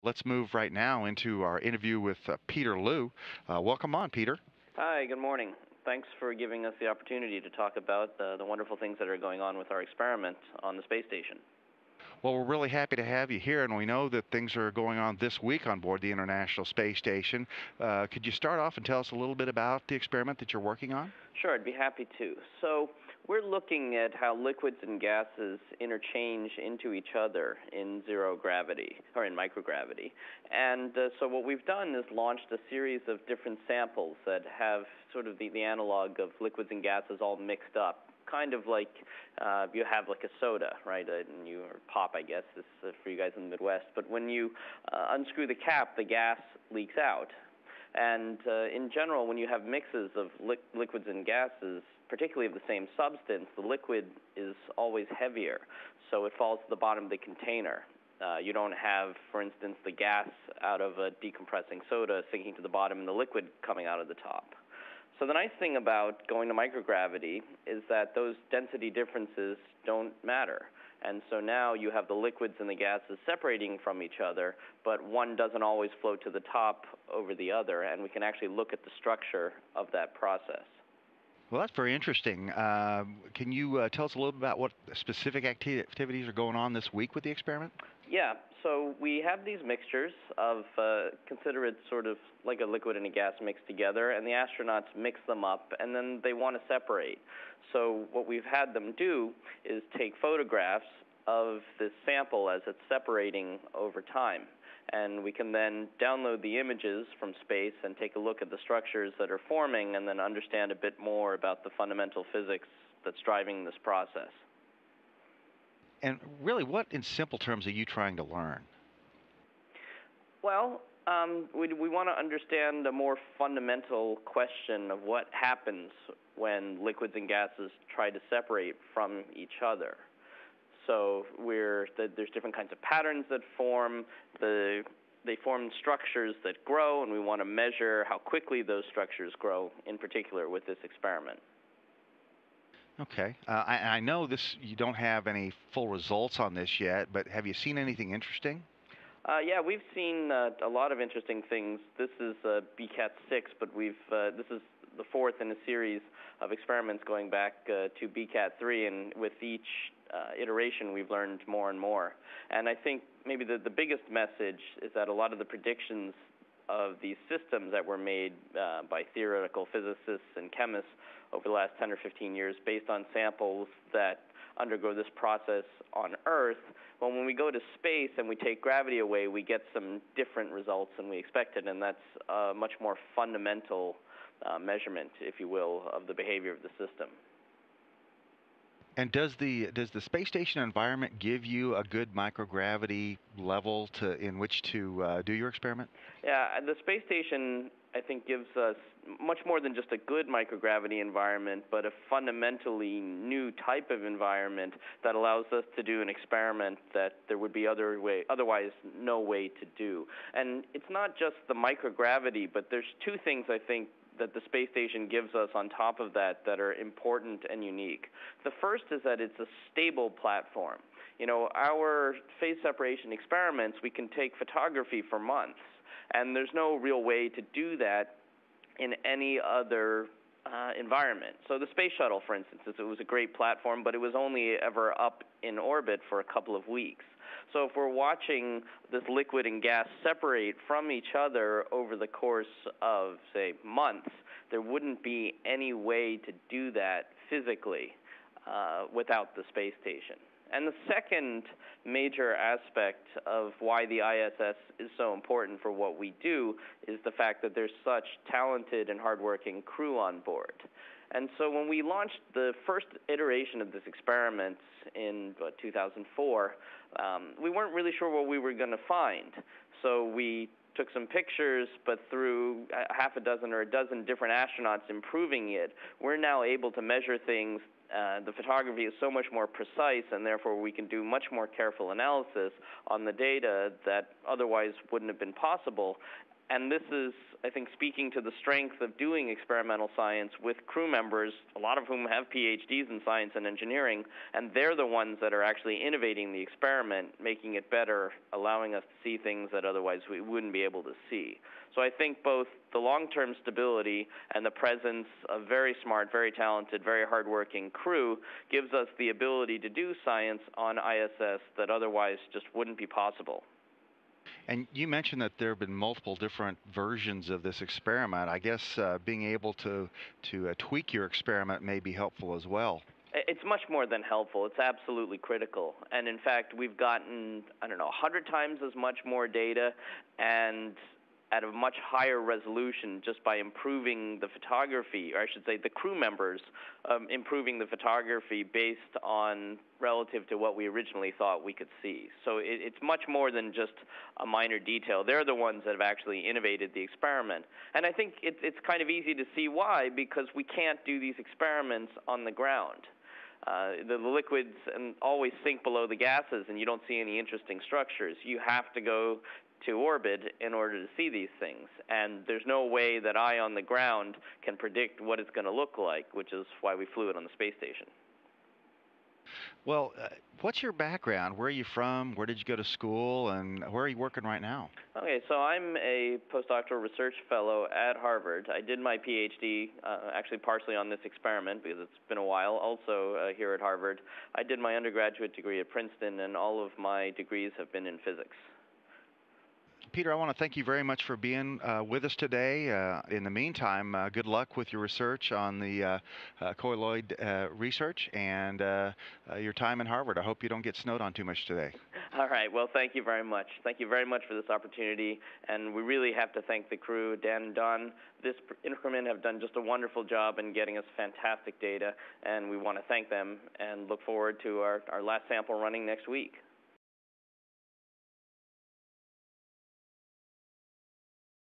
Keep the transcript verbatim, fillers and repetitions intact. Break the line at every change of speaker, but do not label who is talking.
Let's move right now into our interview with uh, Peter Liu. Uh, welcome on, Peter.
Hi, good morning. Thanks for giving us the opportunity to talk about the, the wonderful things that are going on with our experiment on the space station.
Well, we're really happy to have you here, and we know that things are going on this week on board the International Space Station. Uh, could you start off and tell us a little bit about the experiment that you're working on?
Sure, I'd be happy to. So, we're looking at how liquids and gases interchange into each other in zero gravity, or in microgravity. And uh, so what we've done is launched a series of different samples that have sort of the, the analog of liquids and gases all mixed up. Kind of like uh, you have like a soda, right? Uh, and you or pop, I guess, this is uh, for you guys in the Midwest. But when you uh, unscrew the cap, the gas leaks out. And uh, in general, when you have mixes of li liquids and gases, particularly of the same substance, the liquid is always heavier, so it falls to the bottom of the container. Uh, you don't have, for instance, the gas out of a decompressing soda sinking to the bottom and the liquid coming out of the top. So the nice thing about going to microgravity is that those density differences don't matter. And so now you have the liquids and the gases separating from each other, but one doesn't always float to the top over the other, and we can actually look at the structure of that process.
Well, that's very interesting. Uh, can you uh, tell us a little bit about what specific acti activities are going on this week with the experiment?
Yeah, so we have these mixtures of, uh, consider it sort of like a liquid and a gas mixed together, and the astronauts mix them up, and then they want to separate. So what we've had them do is take photographs of this sample as it's separating over time. And we can then download the images from space and take a look at the structures that are forming and then understand a bit more about the fundamental physics that's driving this process.
And really, what in simple terms are you trying to learn?
Well, um, we, we want to understand a more fundamental question of what happens when liquids and gases try to separate from each other. So we're, the, there's different kinds of patterns that form. The, they form structures that grow, and we want to measure how quickly those structures grow, in particular with this experiment.
Okay. Uh, I, I know this. You don't have any full results on this yet, but have you seen anything interesting?
Uh, yeah, we've seen uh, a lot of interesting things. This is uh, B CAT six, but we've uh, this is the fourth in a series of experiments going back uh, to B CAT three, and with each uh, iteration, we've learned more and more. And I think maybe the, the biggest message is that a lot of the predictions of these systems that were made uh, by theoretical physicists and chemists over the last ten or fifteen years based on samples that undergo this process on Earth, well, when we go to space and we take gravity away, we get some different results than we expected, and that's a much more fundamental uh, measurement, if you will, of the behavior of the system.
And does the does the space station environment give you a good microgravity level to in which to uh, do your experiment?
Yeah, the space station, I think, gives us much more than just a good microgravity environment, but a fundamentally new type of environment that allows us to do an experiment that there would be other way, otherwise no way to do. And it's not just the microgravity, but there's two things I think that the space station gives us on top of that that are important and unique. The first is that it's a stable platform. You know, our phase separation experiments, we can take photography for months, and there's no real way to do that in any other uh, environment. So the space shuttle, for instance, it was a great platform, but it was only ever up in orbit for a couple of weeks. So if we're watching this liquid and gas separate from each other over the course of, say, months, there wouldn't be any way to do that physically uh, without the space station. And the second major aspect of why the I S S is so important for what we do is the fact that there's such talented and hardworking crew on board. And so when we launched the first iteration of this experiment in what, two thousand four, um, we weren't really sure what we were going to find. So we took some pictures, but through a half a dozen or a dozen different astronauts improving it, we're now able to measure things. Uh, the photography is so much more precise, and therefore we can do much more careful analysis on the data that otherwise wouldn't have been possible. And this is, I think, speaking to the strength of doing experimental science with crew members, a lot of whom have P H Ds in science and engineering, and they're the ones that are actually innovating the experiment, making it better, allowing us to see things that otherwise we wouldn't be able to see. So I think both the long-term stability and the presence of very smart, very talented, very hardworking crew gives us the ability to do science on I S S that otherwise just wouldn't be possible.
And you mentioned that there have been multiple different versions of this experiment. I guess uh, being able to, to uh, tweak your experiment may be helpful as well.
It's much more than helpful. It's absolutely critical. And in fact, we've gotten, I don't know, one hundred times as much more data and at a much higher resolution just by improving the photography, or I should say the crew members um, improving the photography based on relative to what we originally thought we could see. So it, it's much more than just a minor detail. They're the ones that have actually innovated the experiment. And I think it, it's kind of easy to see why, because we can't do these experiments on the ground. Uh, the liquids and always sink below the gases, and you don't see any interesting structures. You have to go to orbit in order to see these things. And there's no way that I on the ground can predict what it's going to look like, which is why we flew it on the space station.
Well, uh, what's your background? Where are you from? Where did you go to school? And where are you working right now?
Okay, so I'm a postdoctoral research fellow at Harvard. I did my P H D uh, actually partially on this experiment because it's been a while, also uh, here at Harvard. I did my undergraduate degree at Princeton, and all of my degrees have been in physics.
Peter, I want to thank you very much for being uh, with us today. Uh, in the meantime, uh, good luck with your research on the uh, uh, colloid uh, research and uh, uh, your time in Harvard. I hope you don't get snowed on too much today.
All right. Well, thank you very much. Thank you very much for this opportunity. And we really have to thank the crew, Dan and Don. This increment have done just a wonderful job in getting us fantastic data, and we want to thank them and look forward to our, our last sample running next week.